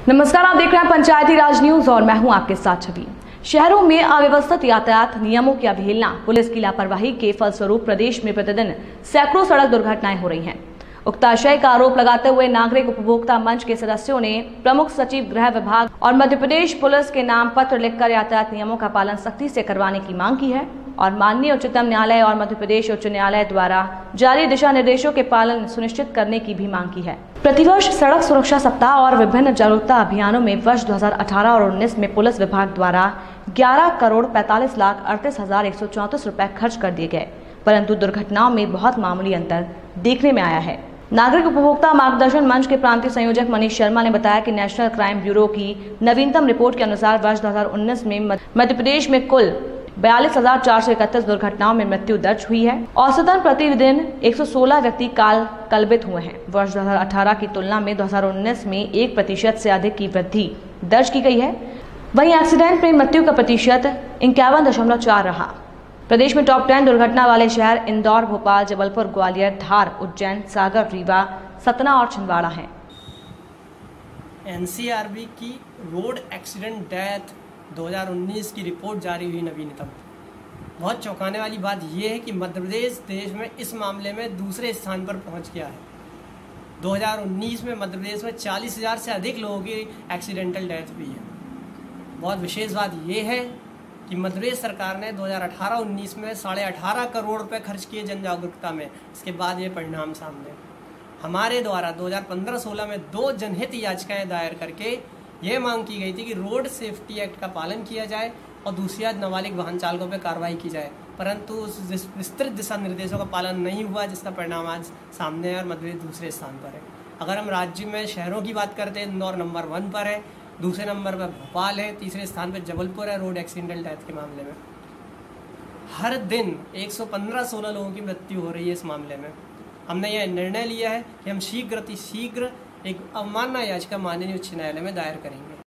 नमस्कार, आप देख रहे हैं पंचायती राज न्यूज और मैं हूं आपके साथ छवि। शहरों में अव्यवस्थित यातायात नियमों की अवहेलना, पुलिस की लापरवाही के फलस्वरूप प्रदेश में प्रतिदिन सैकड़ों सड़क दुर्घटनाएं हो रही हैं। उक्त आशय का आरोप लगाते हुए नागरिक उपभोक्ता मंच के सदस्यों ने प्रमुख सचिव गृह विभाग और मध्य प्रदेश पुलिस के नाम पत्र लिखकर यातायात नियमों का पालन सख्ती से करवाने की मांग की है और माननीय उच्चतम न्यायालय और मध्य प्रदेश उच्च न्यायालय द्वारा जारी दिशा निर्देशों के पालन सुनिश्चित करने की भी मांग की है। प्रतिवर्ष सड़क सुरक्षा सप्ताह और विभिन्न जागरूकता अभियानों में वर्ष 2018 और 19 में पुलिस विभाग द्वारा 11,45,38,134 रुपए खर्च कर दिए गए, परंतु दुर्घटनाओं में बहुत मामूली अंतर देखने में आया है। नागरिक उपभोक्ता मार्गदर्शन मंच के प्रांतीय संयोजक मनीष शर्मा ने बताया कि नेशनल क्राइम ब्यूरो की नवीनतम रिपोर्ट के अनुसार वर्ष 2019 में मध्य प्रदेश में कुल 42,431 दुर्घटनाओं में मृत्यु दर्ज हुई है। औसतन प्रतिदिन 116 व्यक्ति कलबित हुए हैं। वर्ष 2018 की तुलना में 2019 में 1% से अधिक की वृद्धि दर्ज की गई है। वहीं एक्सीडेंट में मृत्यु का प्रतिशत 51.4 रहा। प्रदेश में टॉप 10 दुर्घटना वाले शहर इंदौर, भोपाल, जबलपुर, ग्वालियर, धार, उज्जैन, सागर, रीवा, सतना और छिंदवाड़ा हैं। एनसीआरबी की रोड एक्सीडेंट डेथ 2019 की रिपोर्ट जारी हुई नवीनतम। बहुत चौंकाने वाली बात यह है कि मध्य प्रदेश देश में इस मामले में दूसरे स्थान पर पहुंच गया है। 2019 में मध्य प्रदेश में 40,000 से अधिक लोगों की एक्सीडेंटल डेथ हुई है। बहुत विशेष बात यह है कि मध्य प्रदेश सरकार ने 2018-19 में 18.5 करोड़ रुपए खर्च किए जन जागरूकता में। इसके बाद ये परिणाम सामने। हमारे द्वारा 2015-16 में 2 जनहित याचिकाएं दायर करके ये मांग की गई थी कि रोड सेफ्टी एक्ट का पालन किया जाए और दूसरी बात नाबालिग वाहन चालकों पर कार्रवाई की जाए, परंतु उस विस्तृत दिशा निर्देशों का पालन नहीं हुआ, जिसका परिणाम आज सामने है और मध्य प्रदेश दूसरे स्थान पर है। अगर हम राज्य में शहरों की बात करते हैं, इंदौर नंबर 1 पर है, दूसरे नंबर पर भोपाल है, तीसरे स्थान पर जबलपुर है रोड एक्सीडेंटल डेथ के मामले में। हर दिन 115-16 लोगों की मृत्यु हो रही है इस मामले में। हमने यह निर्णय लिया है कि हम शीघ्र एक अवमानना याचिका माननीय उच्च न्यायालय में दायर करेंगे।